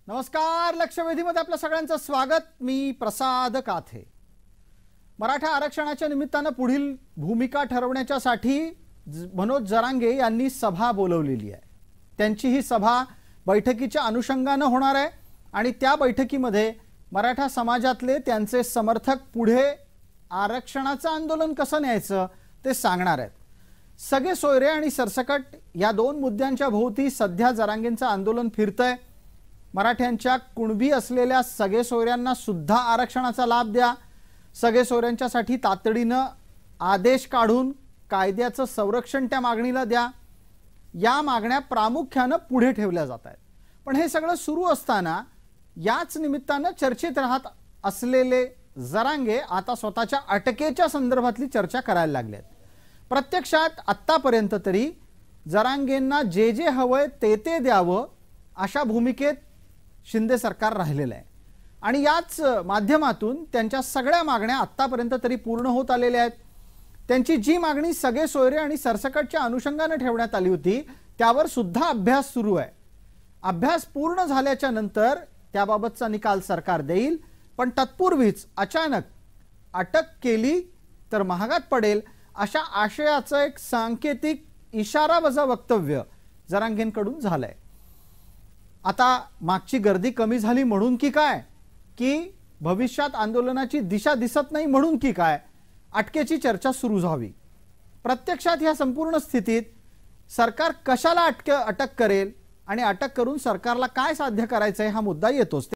नमस्कार. लक्षवेधीमध्ये आपल्या सगळ्यांचं स्वागत. मी प्रसाद काथे. मराठा आरक्षणाच्या निमित्ताने पुढील भूमिका ठरवण्यासाठी मनोज जरांगे यांनी सभा बोलवलेली आहे. त्यांची ही सभा बैठकीच्या अनुषंगाने होणार आहे आणि त्या बैठकीमध्ये मराठा समाजातले त्यांचे समर्थक पुढे आरक्षणाचं आंदोलन कसं न्यायचं ते सांगणार आहेत. सगळे सोयरे आणि सरसकट या दोन मुद्द्यांच्या भोवती सध्या जरांगेंचं आंदोलन फिरतंय. मराठ्यांच्या कुणबी असलेल्या सगळे सोयऱ्यांना सुद्धा आरक्षणाचा लाभ द्या. सगळे सोयऱ्यांच्यासाठी तातडीनं आदेश काढून कायद्याचं संरक्षण त्या मागणीला द्या. या मागण्या प्रामुख्याने पुढे ठेवल्या जात आहेत. पण हे सगळं सुरू असताना याच निमित्तानं चर्चेत राहत असलेले जरांगे आता स्वतःच्या अटकेच्या संदर्भातली चर्चा करायला लागलेत. प्रत्यक्षात आत्तापर्यंत तरी जरांगेंना जे जे हवंय ते द्यावं अशा भूमिकेत शिंदे सरकार राहिलेलं आहे आणि याच माध्यमातून त्यांच्या सगळ्या मागण्या आत्तापर्यंत तरी पूर्ण होत आलेल्या आहेत. त्यांची जी मागणी सगळे सोयरे आणि सरसकटच्या अनुषंगाने ठेवण्यात आली होती त्यावर सुद्धा अभ्यास सुरू आहे. अभ्यास पूर्ण झाल्याच्या नंतर त्याबाबतचा निकाल सरकार देईल. पण तत्पूर्वीच अचानक अटक केली तर महागात पडेल अशा आशयाचं एक सांकेतिक इशारावजा वक्तव्य जरांगेंकडून झालंय. आता मागची गर्दी कमी झाली म्हणून की काय, की भविष्यात आंदोलनाची दिशा दिसत नाही म्हणून की काय, अटकेची चर्चा सुरू झाली. प्रत्यक्षात या संपूर्ण स्थितीत सरकार कशाला अटक करेल आणि अटक करून सरकारला काय साध्य करायचंय हा मुद्दा येतोच.